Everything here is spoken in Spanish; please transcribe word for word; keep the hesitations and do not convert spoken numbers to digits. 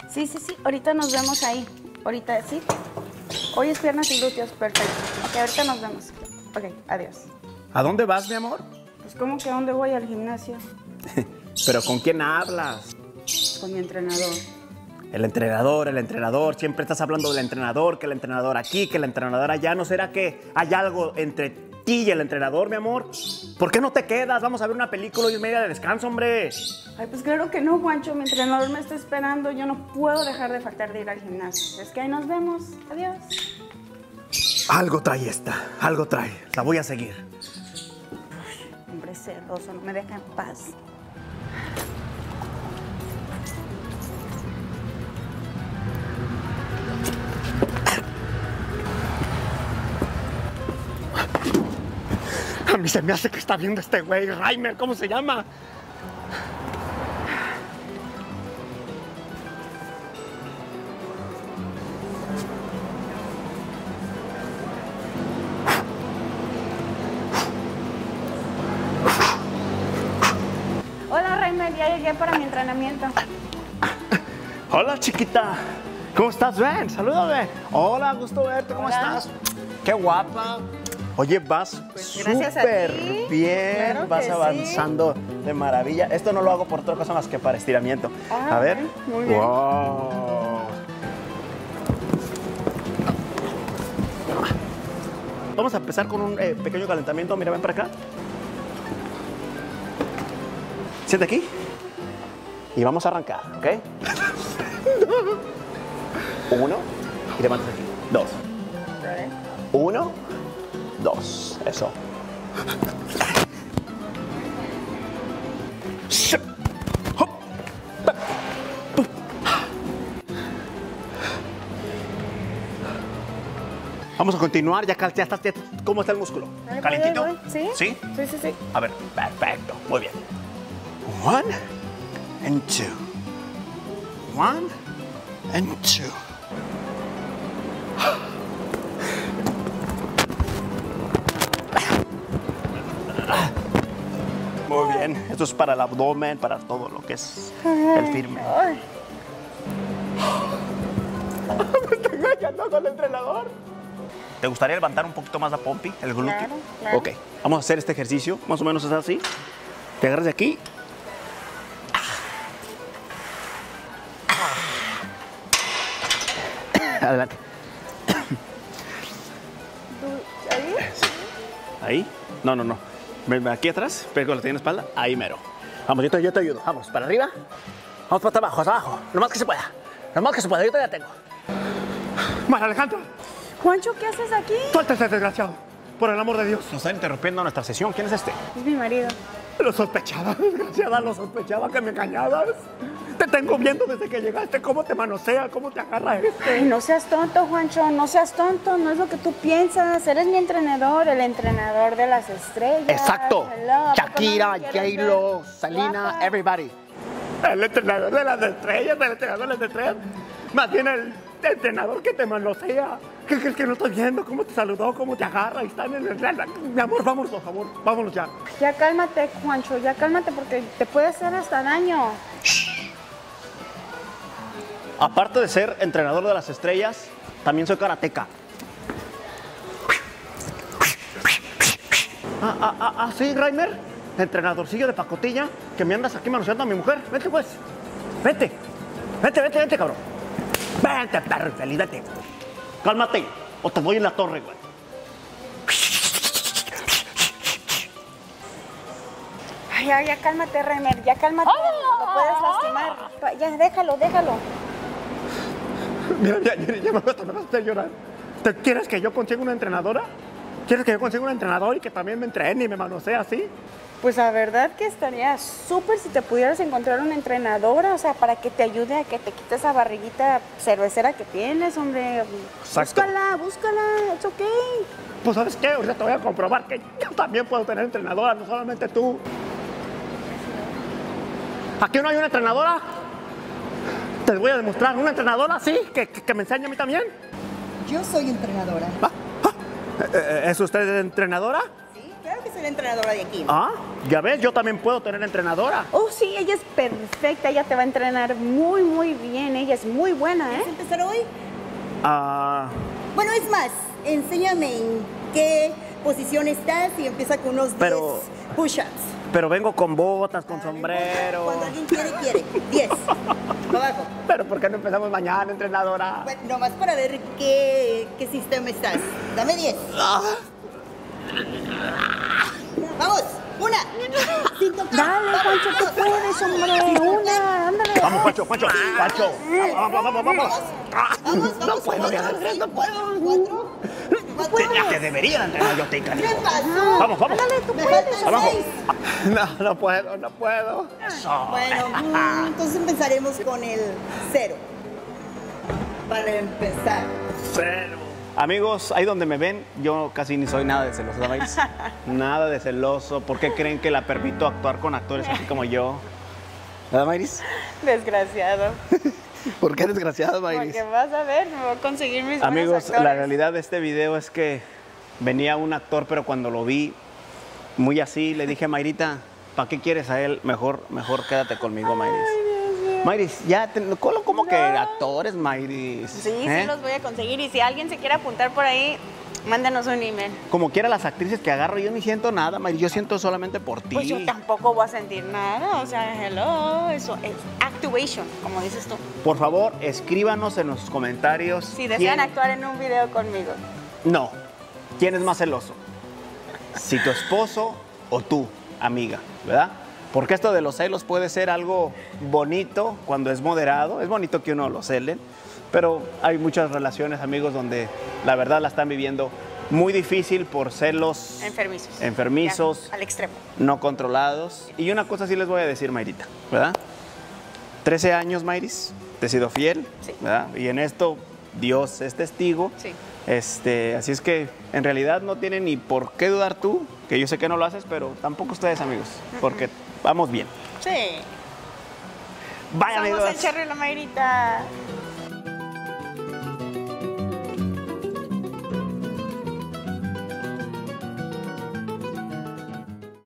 Sí, sí, sí, ahorita nos vemos ahí. Ahorita, ¿sí? Hoy es piernas y glúteos, perfecto. Ok, ahorita nos vemos. Ok, adiós. ¿A dónde vas, mi amor? Pues, ¿cómo que a dónde voy? Al gimnasio. ¿Pero con quién hablas? Con mi entrenador. El entrenador, el entrenador. Siempre estás hablando del entrenador, que el entrenador aquí, que el entrenador allá. ¿No será que hay algo entre ti y el entrenador, mi amor? ¿Por qué no te quedas? Vamos a ver una película y media de descanso, hombre. Ay, pues claro que no, Juancho. Mi entrenador me está esperando. Yo no puedo dejar de faltar de ir al gimnasio. Es que ahí nos vemos. Adiós. Algo trae esta, algo trae. La voy a seguir. Ay, hombre cerdoso, no me deja en paz. A mí se me hace que está viendo este güey, Reimer, ¿cómo se llama? Hola, Reimer, ya llegué para mi entrenamiento. Hola, chiquita. ¿Cómo estás? Ven, salúdame. Hola, gusto verte. ¿Cómo Hola. estás? Qué guapa. Oye, vas Pues gracias a súper ti. bien. Claro vas que avanzando de maravilla. Esto no lo hago por otra cosa más que para estiramiento. Ah, a ver. ok, muy bien. Wow. Vamos a empezar con un eh, pequeño calentamiento. Mira, ven para acá. Siente aquí. Y vamos a arrancar, ¿ok? Uno. Y levantas aquí. Dos. Uno. Dos. Eso. Vamos a continuar. Ya, cal- ya estás. ya- ¿Cómo está el músculo? Ahí voy, ¿Calentito? ahí voy. ¿Sí? ¿Sí? Sí, sí, sí. A ver, perfecto. Muy bien. One and two. One and two. Muy bien. Esto es para el abdomen, para todo lo que es el firme. Ay. Me está engañando con el entrenador. ¿Te gustaría levantar un poquito más la pompi, el glúteo? Claro, claro. Ok, vamos a hacer este ejercicio. Más o menos es así. Te agarras de aquí. Adelante. ¿Tú- ¿Ahí? Ahí. No, no, no. Ven aquí atrás, pero lo tienes en la espalda. Ahí mero. Vamos, yo te, yo te ayudo. Vamos, para arriba. Vamos para abajo, hasta abajo. Lo más que se pueda. Lo más que se pueda. Yo todavía tengo. Mar Alejandro, Juancho, ¿qué haces aquí? suelta ese desgraciado. Por el amor de Dios. Nos están interrumpiendo nuestra sesión. ¿Quién es este? Es mi marido. Lo sospechaba, desgraciada, lo sospechaba que me engañabas. Te tengo viendo desde que llegaste, cómo te manosea, cómo te agarra Ay, este. no seas tonto, Juancho, no seas tonto, no es lo que tú piensas. Eres mi entrenador, el entrenador de las estrellas. Exacto. Hello, ¿a poco Shakira, no me quieres J-Lo, ver Selena, guapa? everybody. El entrenador de las estrellas, el entrenador de las estrellas. Más bien el entrenador que te manosea. ¿Qué crees que no estoy viendo? ¿Cómo te saludó? ¿Cómo te agarra? Y está en el... Mi amor, vámonos, por favor. Vámonos ya. Ya cálmate, Juancho, ya cálmate porque te puede hacer hasta daño. Aparte de ser entrenador de las estrellas, también soy karateca. Ah, ah, ah, ah, sí, Reimer, entrenadorcillo de pacotilla, que me andas aquí manoseando a mi mujer. Vete, pues. Vete. Vete, vete, vete, cabrón. Vete, perro infeliz, vete. Cálmate, o te voy en la torre, güey. Ay, ya, ya cálmate, Remer, ya cálmate. Lo puedes lastimar. Pa- Ya, déjalo, déjalo. Mira, ya, ya, ya me vas a me vas a hacer llorar. ¿Te quieres que yo consiga una entrenadora? ¿Quieres que yo consiga un entrenador y que también me entrene y me manosee así? Pues la verdad que estaría súper si te pudieras encontrar una entrenadora, o sea, para que te ayude a que te quites esa barriguita cervecera que tienes, hombre. Exacto. Búscala, búscala, it's okay. Pues ¿sabes qué? Ahorita te voy a comprobar que yo también puedo tener entrenadora, no solamente tú. ¿Aquí no hay una entrenadora? Te voy a demostrar. ¿Una entrenadora? Sí, que, que, que me enseñe a mí también. Yo soy entrenadora. Ah, ah, eh, ¿Es usted entrenadora? Sí, claro Claro que soy la entrenadora de aquí. Ah, ya ves, yo también puedo tener entrenadora. Oh, sí, ella es perfecta, ella te va a entrenar muy, muy bien, ella es muy buena, ¿eh? ¿Quieres empezar hoy? Ah, Bueno, es más, enséñame en qué posición estás y empieza con unos Pero- diez push-ups. pero vengo con botas, con Ah, no sombrero. importa, Cuando alguien quiere, quiere. diez. Abajo. Pero ¿por qué no empezamos mañana, entrenadora? Bueno, nomás para ver qué, qué sistema estás. Dame diez. Vamos, una. Sin tocar. Dale, Vamos, Juancho, tú vamos. puedes, hombre, una, ándale. Vamos, Pancho, Pancho, Pancho. Vamos, vamos, vamos, vamos. Vamos, No vamos. puedo, ya cuatro, no cinco, puedo. cuatro, cuatro. Ya te debería entrenar yo, te canijo. ¿Qué pasó? Vamos, vamos. Ándale, tú Me puedes. faltan Abajo. seis. No, no puedo, no puedo. Eso. Bueno, mm, entonces empezaremos con el cero. Para empezar. Cero. Amigos, ahí donde me ven, yo casi ni soy nada de celoso, ¿verdad, Mayris? Nada de celoso. ¿Por qué creen que la permito actuar con actores así como yo? ¿Verdad, Mayris? Desgraciado. ¿Por qué desgraciado, Mayris? Porque vas a ver, me voy a conseguir mis buenos Amigos, actores. la realidad de este video es que venía un actor, pero cuando lo vi muy así, le dije a Mayrita, ¿para qué quieres a él? Mejor, mejor quédate conmigo, Mayris. Mayris, ya, te, ¿cómo, cómo que actores, Mayris? Sí, ¿Eh? sí los voy a conseguir. Y si alguien se quiere apuntar por ahí, mándanos un email. Como quiera las actrices que agarro, yo ni siento nada, Mayris, yo siento solamente por ti. Pues yo tampoco voy a sentir nada. O sea, hello, eso es actuation, como dices tú. Por favor, escríbanos en los comentarios. Si desean quién- actuar en un video conmigo. No. ¿Quién es más celoso? Si tu esposo o tú, amiga, ¿verdad? Porque esto de los celos puede ser algo bonito cuando es moderado. Es bonito que uno lo cele, pero hay muchas relaciones, amigos, donde la verdad la están viviendo muy difícil por celos Enfermizos. enfermizos, Ya, al extremo. no controlados. Y una cosa sí les voy a decir, Mayrita, ¿verdad? trece años, Mayris, te he sido fiel, Sí. ¿verdad? Y en esto Dios es testigo. Sí. Este, así es que en realidad no tiene ni por qué dudar tú, que yo sé que no lo haces, pero tampoco ustedes, amigos, porque vamos bien. Sí. Vaya, Somos amigos. el Cherry y la Mayrita.